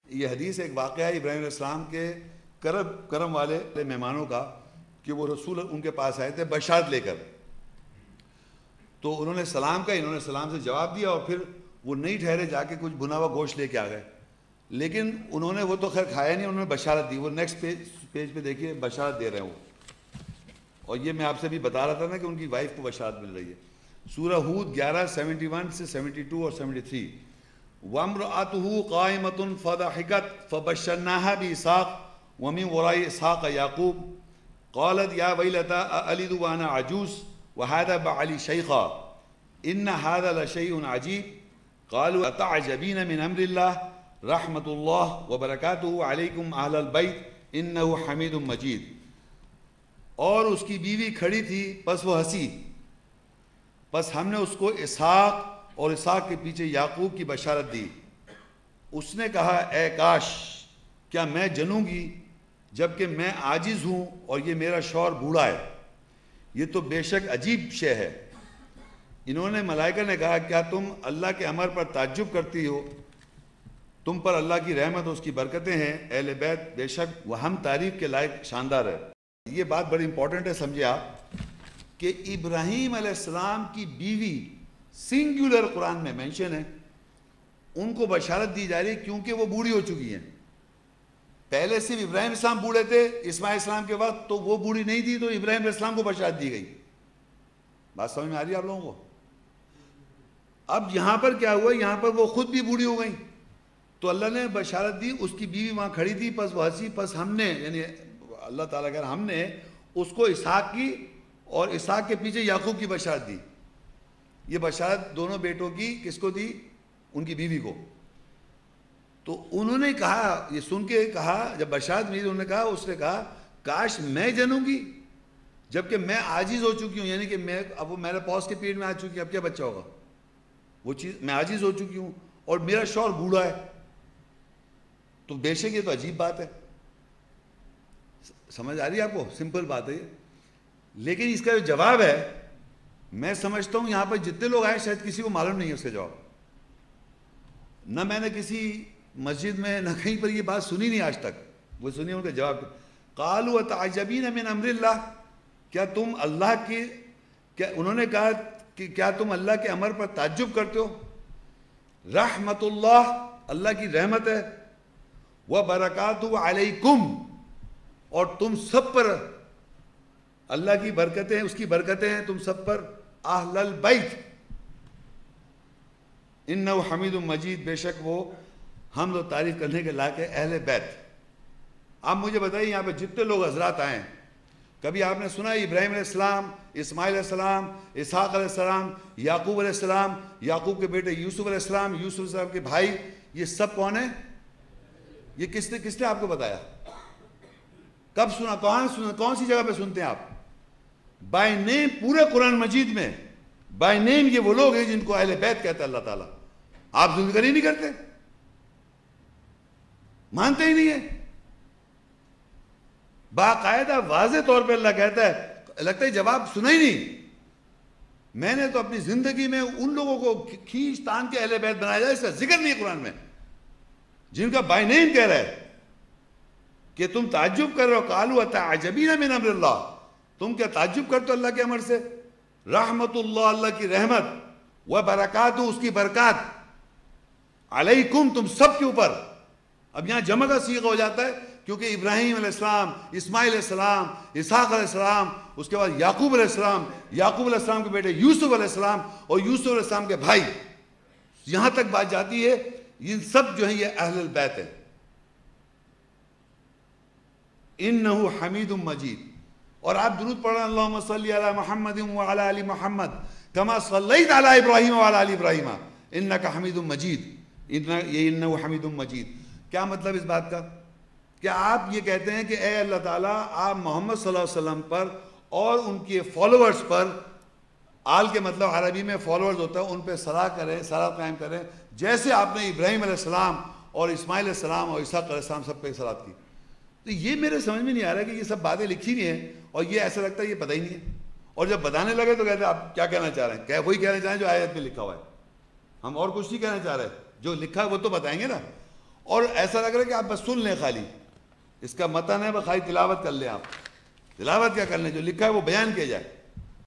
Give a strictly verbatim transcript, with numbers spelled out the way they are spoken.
یہ حدیث ایک واقعہ ہے ابراہیم علیہ السلام کے کرم کرم والے مہمانوں کا کہ وہ رسول ان کے پاس آئے تھے بشارت لے کر. تو انہوں نے سلام کا انہوں نے سلام سے جواب دیا اور پھر وہ نہیں ٹھہرے جا کے کچھ بنا ہوا گوشت لے کے آ گئے. لیکن انہوں نے وہ تو خیر کھایا نہیں, انہوں نے بشارت دی. وہ نیکسٹ پیج پیج پہ دیکھیے بشارت دے رہے ہیں وہ. اور یہ میں آپ سے بھی بتا رہا تھا نا کہ ان کی وائف کو بشارت مل رہی ہے. سورہ ہود گیارہ سیونٹی ون سے سیونٹی ٹو اور سیونٹی تھری. وَامْرَأَتُهُ قَائِمَةٌ فَضَحِكَتْ فَبَشَّرْنَاهَا بِإِسْحَاقَ وَمِنْ وَرَاءِ إِسْحَاقَ يَعْقُوبَ قَالَتْ يَا وَيْلَتَا أَأَلِدُ وَأَنَا عَجُوزٌ وَهَذَا بَعْلِي شَيْخًا إِنَّ هَذَا لَشَيْءٌ عَجِيبٌ قَالُوا أَتَعْجَبِينَ مِنْ أَمْرِ اللَّهِ رَحْمَةُ اللَّهِ وَبَرَكَاتُهُ عَلَيْكُمْ أَهْلَ الْبَيْتِ إِنَّهُ حَمِيدٌ مَجِيدٌ. اور اس کی بیوی کھڑی تھی پس وہ ہنسی. پس ہم نے اس کو اسحاق اور اسحاق کے پیچھے یعقوب کی بشارت دی. اس نے کہا اے کاش کیا میں جنوں گی جبکہ میں عاجز ہوں اور یہ میرا شوہر بوڑھا ہے. یہ تو بے شک عجیب شے ہے. انہوں نے ملائکہ نے کہا کیا تم اللہ کے امر پر تعجب کرتی ہو؟ تم پر اللہ کی رحمت اور اس کی برکتیں ہیں. اہل بیت بے شک وہ ہم تعریف کے لائق شاندار ہے. یہ بات بڑی امپورٹنٹ ہے, سمجھے آپ کہ ابراہیم علیہ السلام کی بیوی سنگولر قرآن میں مینشن ہے, ان کو بشارت دی جا رہی کیونکہ وہ بوڑھی ہو چکی ہیں. پہلے صرف ابراہیم السلام بوڑھے تھے, اسماعیل السلام کے وقت تو وہ بوڑھی نہیں تھی, تو ابراہیم علیہ السلام کو بشارت دی گئی. بات سمجھ میں آ رہی ہے آپ لوگوں کو؟ اب یہاں پر کیا ہوا, یہاں پر وہ خود بھی بوڑھی ہو گئی تو اللہ نے بشارت دی. اس کی بیوی وہاں کھڑی تھی, پس وہ ہنسی. پس ہم نے یعنی اللہ تعالیٰ کہہ رہا ہم نے اس کو اسحاق کی اور اسحاق کے پیچھے یعقوب کی بشارت دی. یہ بشارت دونوں بیٹوں کی کس کو دی؟ ان کی بیوی کو. تو انہوں نے کہا, یہ سن کے کہا, جب بشارت ملی انہوں نے کہا, اس نے کہا کاش میں جنوں گی جبکہ میں عاجز ہو چکی ہوں. یعنی کہ میں اب وہ میرے پوز کے پیٹ میں آ چکی ہے, اب کیا بچہ ہوگا؟ وہ چیز میں عاجز ہو چکی ہوں اور میرا شوہر بوڑھا ہے. تو بے شک یہ تو عجیب بات ہے. سمجھ آ رہی ہے آپ کو؟ سمپل بات ہے یہ. لیکن اس کا جو جواب ہے, میں سمجھتا ہوں یہاں پر جتنے لوگ آئے شاید کسی کو معلوم نہیں ہے اس کا جواب. نہ میں نے کسی مسجد میں نہ کہیں پر یہ بات سنی نہیں آج تک. وہ سنی ان کا جواب, قالوا اتعجبین من امر اللہ, کیا تم اللہ کی کیا انہوں نے کہا کہ کیا تم اللہ کے امر پر تعجب کرتے ہو؟ رحمت اللہ, اللہ کی رحمت ہے, وبرکاتہ علیکم, اور تم سب پر اللہ کی برکتیں, اس کی برکتیں ہیں تم سب پر. اہل البیت انہ حمید مجید, بے شک وہ حمد و تعریف کرنے کے لائق ہے اہل بیت. آپ مجھے بتائیے یہاں پہ جتنے لوگ حضرات آئے ہیں, کبھی آپ نے سنا ابراہیم علیہ السلام, اسماعیل علیہ السلام, اسحاق علیہ السلام, یعقوب علیہ السلام, یعقوب کے بیٹے یوسف علیہ السلام, یوسف علیہ السلام کے بھائی, یہ سب کون ہیں؟ یہ کس نے کس نے آپ کو بتایا؟ کب سنا؟ کہاں سنا؟ کون سی جگہ پہ سنتے ہیں آپ؟ بائی نیم پورے قرآن مجید میں بائی نیم یہ وہ لوگ ہیں جن کو اہل بیت کہتا ہے اللہ تعالیٰ. آپ ذکر ہی نہیں کرتے, مانتے ہی نہیں ہیں. باقاعدہ واضح طور پہ اللہ کہتا ہے, لگتا ہے جواب سنا ہی نہیں. میں نے تو اپنی زندگی میں ان لوگوں کو کھینچ تان کے اہل بیت بنایا جائے, اس کا ذکر نہیں ہے قرآن میں, جن کا بائی نیم کہہ رہا ہے کہ تم تعجب کر رہے ہو. قالوا اتعجبین من امر اللہ, تم کیا تعجب کرتے ہو اللہ کے امر سے؟ رحمت اللہ, اللہ کی رحمت, وبرکاتہ, اس کی برکات, علیکم, تم سب کے اوپر. اب یہاں جمع کا صیغہ ہو جاتا ہے کیونکہ ابراہیم علیہ السلام, اسماعیل علیہ السلام, اسحاق علیہ السلام, اس کے بعد یعقوب علیہ السلام, یعقوب علیہ السلام کے بیٹے یوسف علیہ السلام اور یوسف علیہ السلام کے بھائی, یہاں تک بات جاتی ہے. یہ سب جو ہیں یہ اہل البیت ہے. انہ حمید مجید. اور آپ درود پڑھیں اللہم صلی علی محمد وعلی آل محمد کما صلیت علی ابراہیم وعلی آل ابراہیم انکا حمید مجید. یہ انہ حمید مجید کیا مطلب اس بات کا؟ کہ آپ یہ کہتے ہیں کہ اے اللہ تعالیٰ آپ محمد صلی اللہ علیہ وسلم پر اور ان کے فالوورز پر, آل کے مطلب عربی میں فالوورز ہوتا ہے, ان پہ صلاح کریں, صلاح قائم کریں جیسے آپ نے ابراہیم علیہ السلام اور اسماعیل علیہ السلام اور اسحاق علیہ السلام سب پہ صلاح کی. تو یہ میرے سمجھ میں نہیں آ رہا کہ یہ سب باتیں لکھی نہیں ہیں اور یہ ایسا لگتا ہے یہ پتہ ہی نہیں ہے. اور جب بتانے لگے تو کہتے ہیں آپ کیا کہنا چاہ رہے ہیں؟ کہ وہی کہنا چاہیں جو آیت میں لکھا ہوا ہے, ہم اور کچھ نہیں کہنا چاہ رہے, جو لکھا ہے وہ تو بتائیں گے نا. اور ایسا لگ رہا ہے کہ آپ بس سن لیں خالی، اس کا متن ہے، بس خالی تلاوت کر لیں آپ. تلاوت کیا کرنے، جو لکھا ہے وہ بیان کیا جائے.